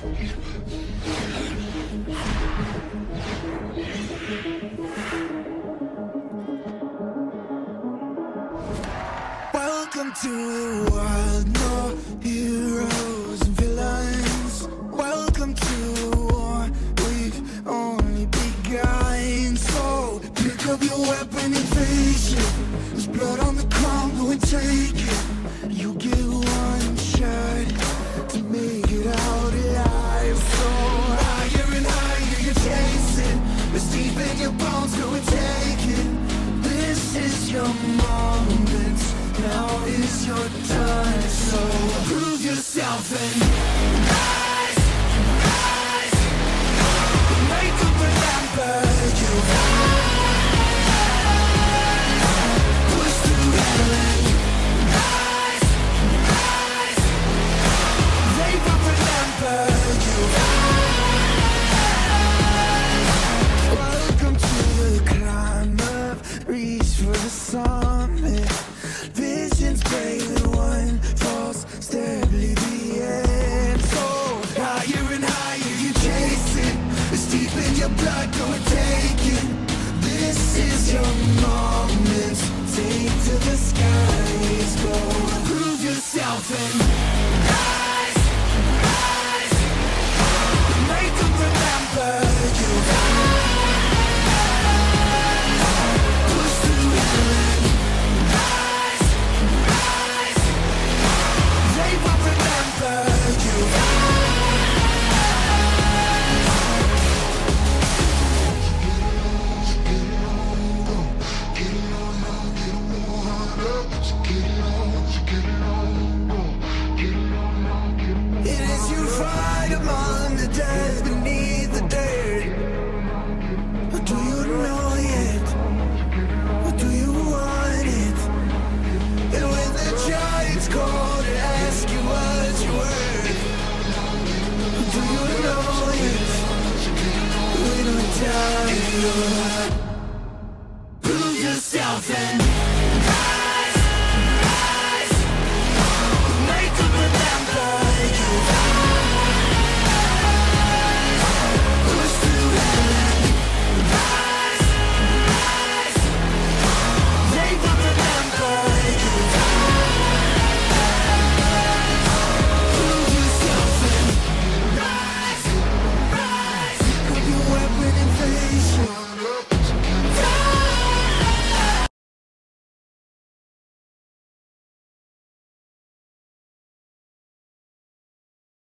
Welcome to the world, no heroes and villains. Welcome to a war we've only begun. So pick up your weapon and face it. There's blood on the ground, go and take it. You get one shot to make it out alive. So higher and higher you're chasing. It's deep in your bones, go and take it. This is your moment, now is your time. So prove yourself and rise, rise. Make them remember you. Push through hell and rise, rise. They will remember you. Welcome to the climb up, reach for the summit. Visions brave and one false step lead the end. So higher and higher you chase it. It's deep in your blood, go and take it. This is your moment, take to the skies. Go prove yourself and rise, rise. Make them remember you. Push through hell and rise, rise. They will remember you. It is you fight among the dead.